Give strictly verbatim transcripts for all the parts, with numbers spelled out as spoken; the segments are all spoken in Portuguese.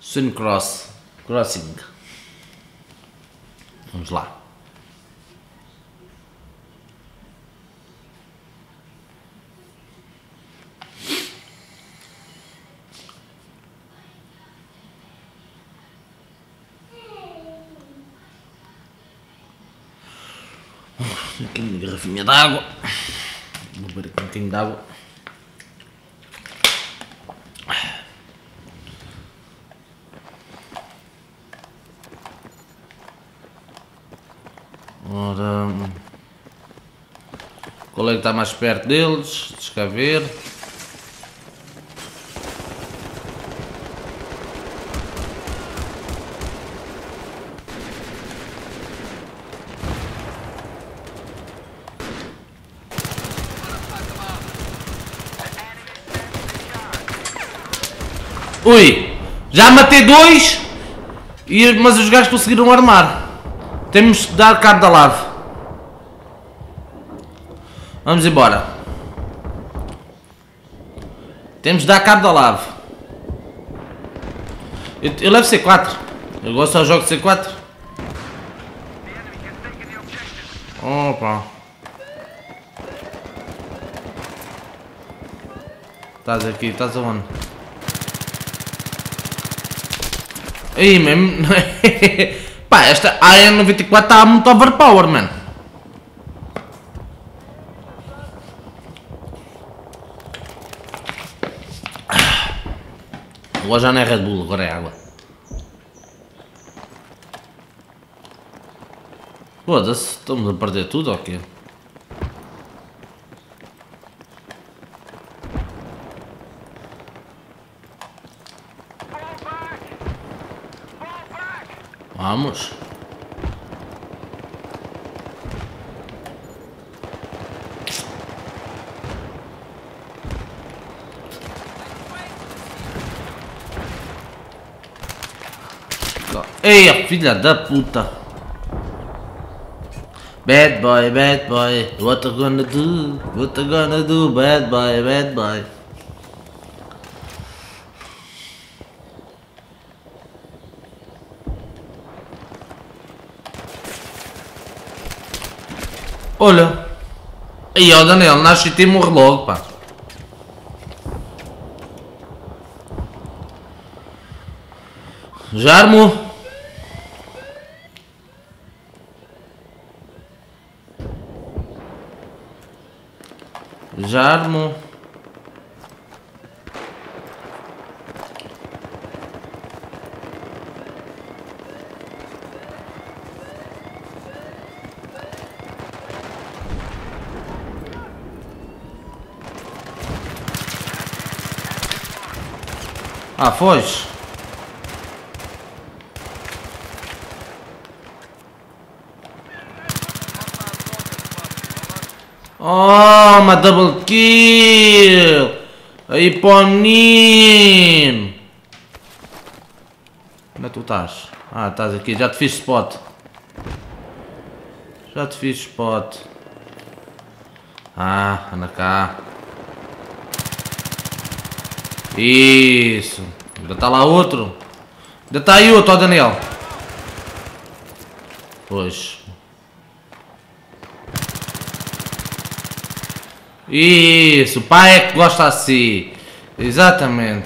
Sun Cross Crossing. Vamos lá. Aqui uma garrafinha d'água. Vou beber aqui um bocadinho de água. Ora, qual é que está mais perto deles? Deixa cá ver. Ui, já matei dois, e, mas os gajos conseguiram armar. Temos de dar cabo da lave. Vamos embora. Temos de dar cabo da lave. Eu, eu levo C quatro. Eu gosto só jogo C quatro. Opa. Estás aqui, estás aonde? Aí mesmo. Pá, esta A N noventa e quatro está muito overpower, mano. Agora já não é Red Bull, agora é água. Foda-se, estamos a perder tudo ou quê? Vamos. Ei, filha da puta. Bad boy, bad boy. What you gonna do? What you gonna do? Bad boy, bad boy. Olha, aí ó Daniel, nasce e te morre logo, pá. Já armou. Já armou. Ah, foge. Oh, uma double kill. Aí para o menino. Onde é que tu estás? Ah, estás aqui, já te fiz spot. Já te fiz spot. Ah, anda cá. Isso. Ainda está lá outro. Ainda está aí outro, ó Daniel. Pois. Isso, o pai é que gosta assim. Exatamente.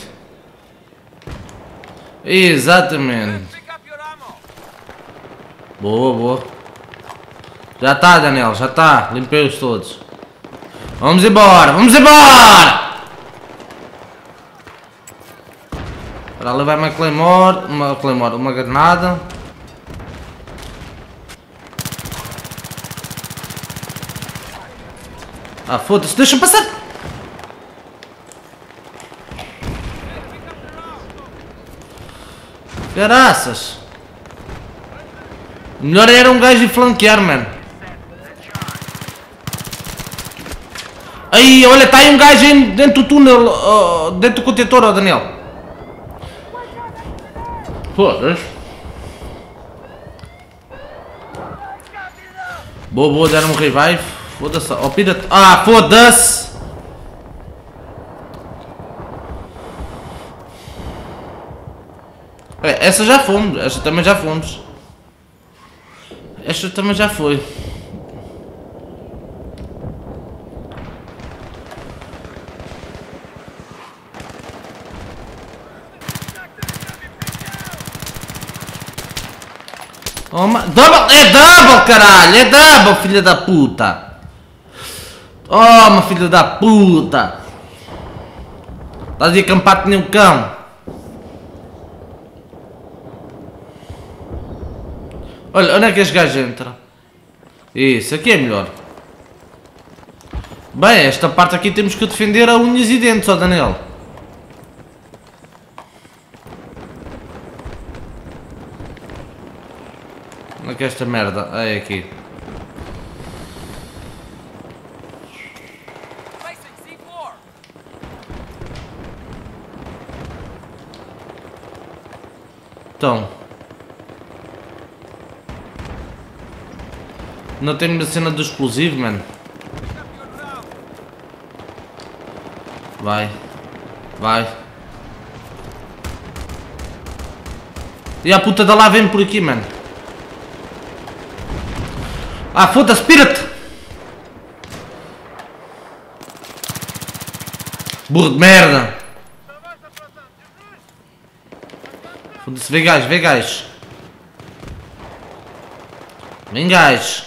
Exatamente. Boa, boa. Já está, Daniel, já está. Limpei-os todos. Vamos embora, vamos embora! Para levar uma Claymore, uma Claymore, uma granada. Ah, foda-se, deixa-me passar! Caraças! Melhor era um gajo e flanquear, mano. Aí, olha, está aí um gajo dentro do túnel, uh, dentro do contentor, ó Daniel. Foda-se. Boa, boa, deram um revive. Foda-se, ó, pira. Ah, foda-se! É, essa já fomos, essa também já fomos. Esta também já foi. Oh, ma... double! É double, caralho! É double, filha da puta! Toma, filha da puta! Estás aí acampado que nem um cão! Olha, onde é que este gajo entra? Isso, aqui é melhor. Bem, esta parte aqui temos que defender a unhas e dentes, ó Daniel. Onde é que é esta merda? Ah, é aqui. Então. Não temos a cena do explosivo, mano. Vai. Vai. E a puta da lá vem por aqui, mano. Ah, foda-se, pira-te! Burro de merda! Foda-se, vem gajo, vem gajo. Vem gajo.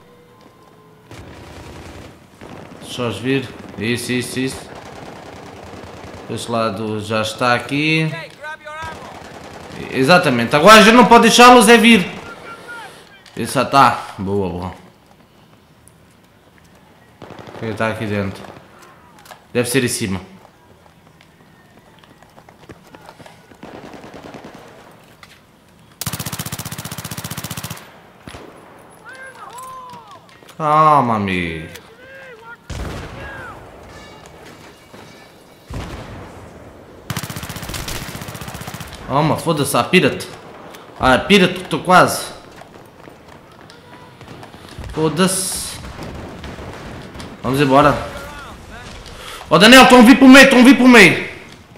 Só os vir. Isso, isso, isso. Este lado já está aqui. Exatamente. Agora a gente não pode deixá-los é vir. Isso já está. Boa, boa. O que está aqui dentro? Deve ser em cima. Calma, amigo. Toma, foda-se, ah, pira-te. Ah, pira-te, estou quase. Foda-se. Vamos embora. Ó oh, Daniel, estão a vir para o meio, estão a vir para o meio.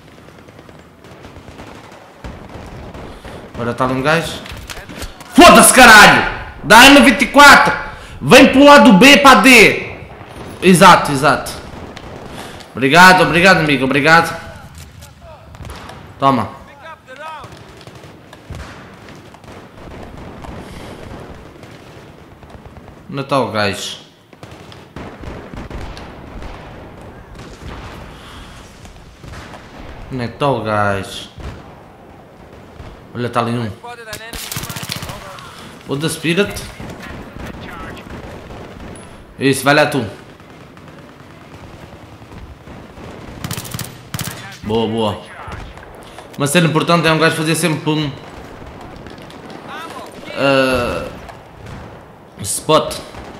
Agora está ali um gajo. Foda-se, caralho! Dá M vinte e quatro! Vem para o lado B para D! Exato, exato. Obrigado, obrigado, amigo, obrigado. Toma. Onde está o gajo? Onde está o gajo? Olha, está ali um. Foda-se, pira-te. Isso, vai lá tu. Boa, boa. Uma cena importante é um gajo fazer sempre um... Uh, spot.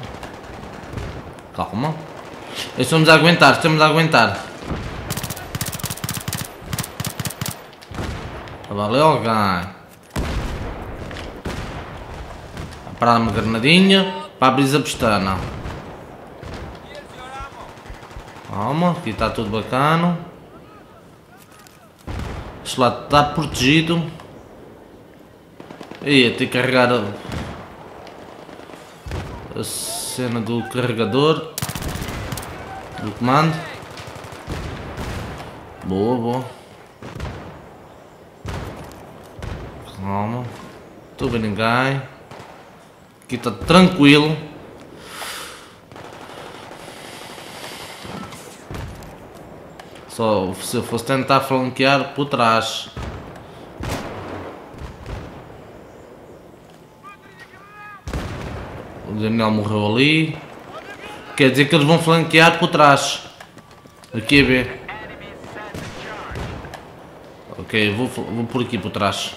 Calma. Estamos a aguentar, estamos a aguentar. Valeu, ganho. Parar uma granadinha para abrir a pestana. Calma, aqui está tudo bacana. Este lado está protegido. Ia ter que carregar a, a cena do carregador do comando. Boa, boa. Calma. Estou a ver ninguém. Aqui está tranquilo. Só se eu fosse tentar flanquear por trás. O Daniel morreu ali. Quer dizer que eles vão flanquear por trás. Aqui a ver. Ok, vou, vou por aqui por trás.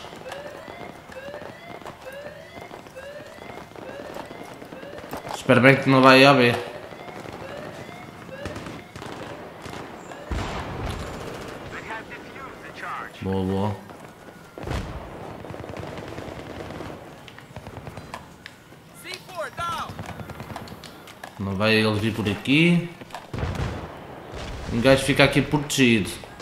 Espero bem que não vai haver. Boa, boa. Não vai eles vir por aqui. Um gajo fica aqui protegido.